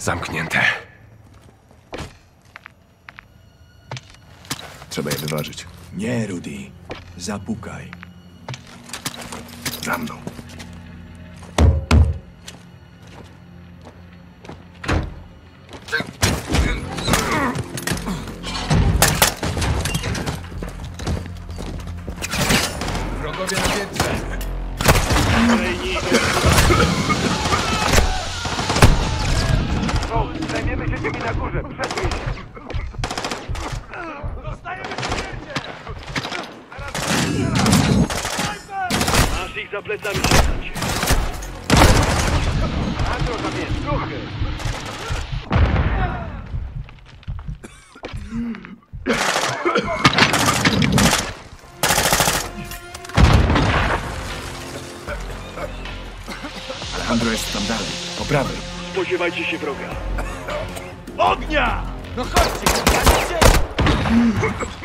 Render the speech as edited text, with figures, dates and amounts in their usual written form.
Zamknięte. Trzeba je wyważyć. Nie, Rudy. Zapukaj. Za mną. Wrogowie na piętrze. Zajmiemy się tymi na górze. Przesuń się. Masz ich za plecami się. Andro tam jest. Ruchy. Alejandro jest tam dalej. Po prawej. Spodziewajcie się wroga. Ognia! No chodźcie,